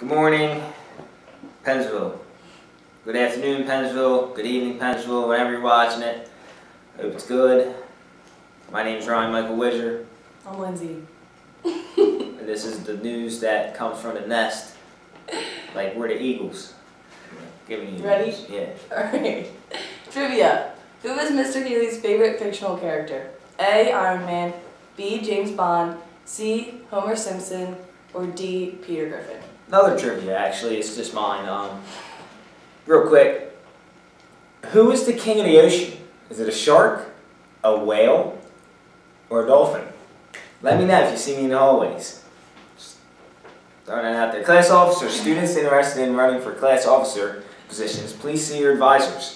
Good morning, Pennsville. Good afternoon, Pennsville. Good evening, Pennsville. Whenever you're watching it, hope it's good. My name is Ryan Michael Widger. I'm Lindsay. And this is the news that comes from the nest. Like we're the Eagles. Giving you Ready? news. Yeah. Alright. Trivia. Who is Mr. Healy's favorite fictional character? A. Iron Man, B. James Bond, C. Homer Simpson, or D. Peter Griffin? Another trivia, actually. It's just mine. Real quick. Who is the king of the ocean? Is it a shark, a whale, or a dolphin? Let me know if you see me in the hallways. Just throwing that out there. Class officer, students interested in running for class officer positions, please see your advisors.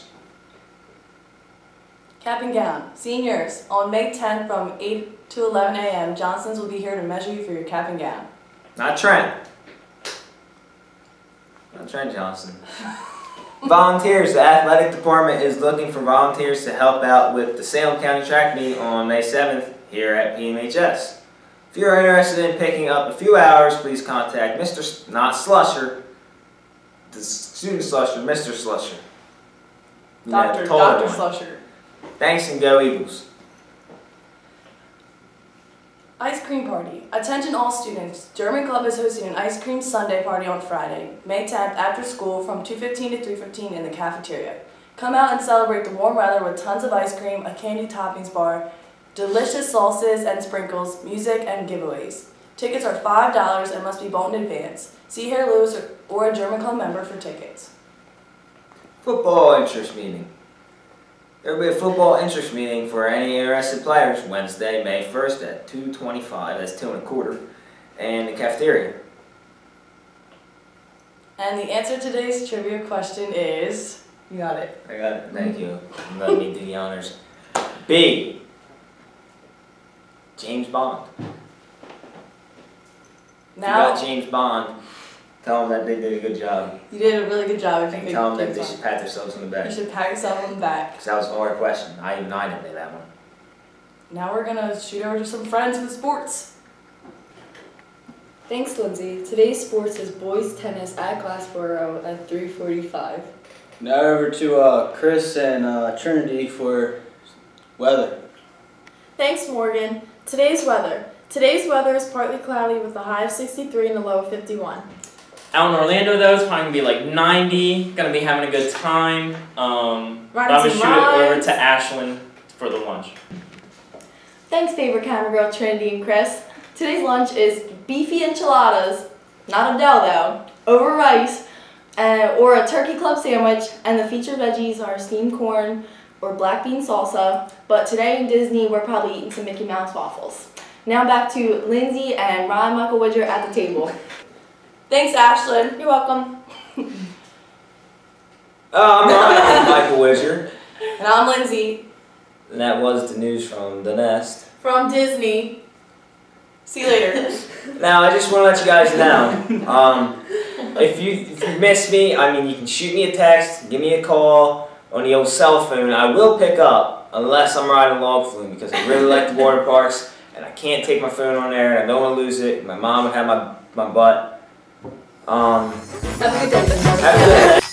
Cap and gown. Seniors, on May 10th from 8 to 11 a.m., Johnson's will be here to measure you for your cap and gown. Not Trent. Not Trent Johnson. Volunteers. The athletic department is looking for volunteers to help out with the Salem County track meet on May 7th here at PMHS. If you're interested in picking up a few hours, please contact Mr. Not Slusher, the student Slusher, Mr. Slusher. Dr. Slusher. Thanks and go Eagles. Ice cream party. Attention all students. German Club is hosting an ice cream sundae party on Friday, May 10th after school from 2:15 to 3:15 in the cafeteria. Come out and celebrate the warm weather with tons of ice cream, a candy toppings bar, delicious sauces and sprinkles, music, and giveaways. Tickets are $5 and must be bought in advance. See Harry Lewis or a German Club member for tickets. Football interest meeting. There will be a football interest meeting for any interested players Wednesday, May 1st at 2:25, that's 2 1/4, in the cafeteria. And the answer to today's trivia question is, you got it. I got it, thank you. Let me do the honors. B. James Bond. Now, You got James Bond. Tell them that they did a good job. you did a really good job. If you And picked tell them that James they Bond. should pat themselves on the back. You should pat yourself on the back. Because that was a hard question. I didn't know that one. Now we're gonna shoot over to some friends with sports. Thanks, Lindsay. Today's sports is boys tennis at Glassboro at 3:45. Now over to Chris and Trinity for weather. Thanks, Morgan. Today's weather. Today's weather is partly cloudy with a high of 63 and a low of 51. Out in Orlando, though, it's probably going to be like 90. Going to be having a good time. I'm going to shoot it over to Ashland for the lunch. Thanks, favorite camera girl Trinity and Chris. Today's lunch is beefy enchiladas, not a dough though, over rice, or a turkey club sandwich, and the featured veggies are steamed corn or black bean salsa. But today in Disney, we're probably eating some Mickey Mouse waffles. Now back to Lindsay and Ryan Michael Widger at the table. Thanks, Ashlyn. You're welcome. I'm Ryan Michael Widger. And I'm Lindsay. And that was the news from the nest. From Disney. See you later. Now, I just want to let you guys know, if you miss me, I mean, you can shoot me a text, give me a call on the old cell phone. I will pick up, unless I'm riding a log flume, because I really like the water parks, and I can't take my phone on there, and I don't want to lose it. My mom would have my butt. Have a good day. Have a good day.